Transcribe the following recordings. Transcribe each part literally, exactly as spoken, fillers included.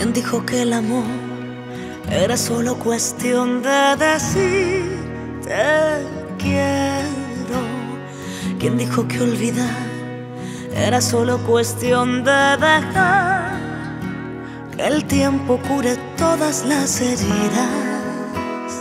¿Quién dijo que el amor era solo cuestión de decir te quiero? ¿Quién dijo que olvidar era solo cuestión de dejar que el tiempo cure todas las heridas?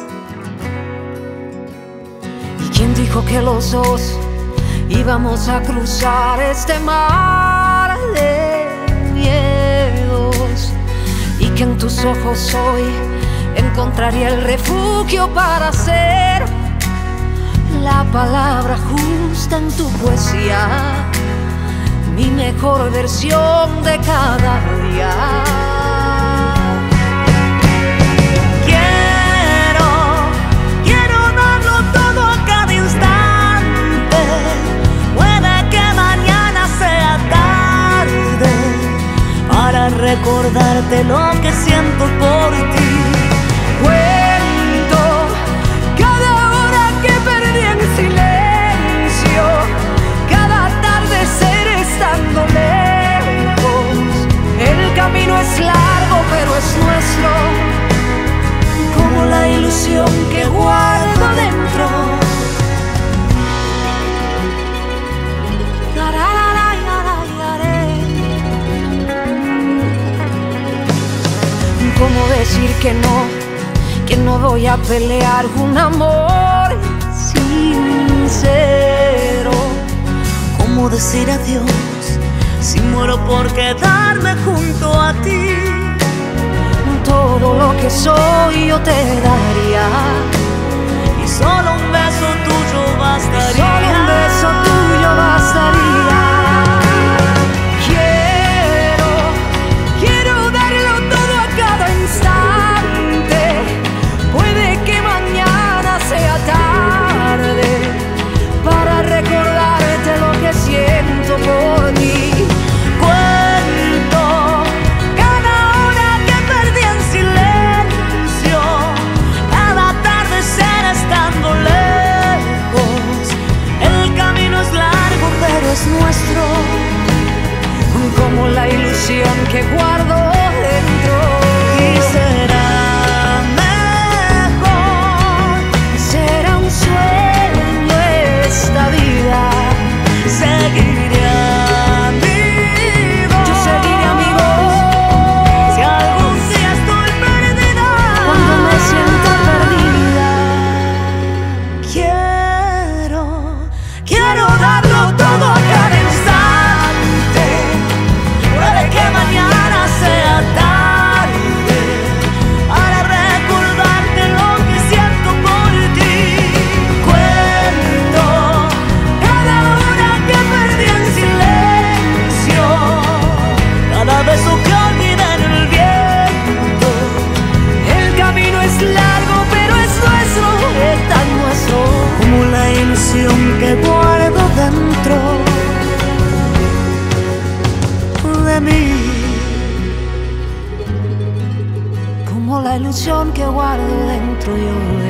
¿Y quién dijo que los dos íbamos a cruzar este mar de miedos? Y que en tus ojos hoy encontraría el refugio para ser la palabra justa en tu poesía, mi mejor versión de cada día. Quiero, quiero darlo todo a cada instante. Puede que mañana sea tarde para recordarte lo que siento por ti. Cuento cada hora que perdí en silencio, cada atardecer estando lejos. El camino es largo pero es nuestro, como la ilusión que guardo dentro. ¿Cómo decir que no, que no voy a pelear un amor sincero? ¿Cómo decir adiós si muero por quedarme junto a ti? Todo lo que soy yo te daría, y solo un beso tuyo bastaría. Solo un beso tuyo bastaría. Quiero, quiero darlo todo a cada instante. Puede que mañana sea tarde para recordarte lo que siento por ti. Cuento cada hora que perdí en silencio, cada atardecer estando lejos. El camino es largo pero es nuestro, como la ilusión que guardo dentro. y será mejor, Será un sueño esta vida. seguiré a mi voz. Yo seguiré a mi voz Si algún día estoy perdida, cuando me sienta perdida. Quiero, quiero darlo todo a cada instante. Puede que mañana sea tarde para recordarte lo que siento por ti. Cuento cada hora que perdí en silencio, cada beso que olvidé en el viento. El camino es largo pero es nuestro, es tan nuestro, Como la ilusión que guardo dentro de mí. como la ilusión que guardo dentro yo de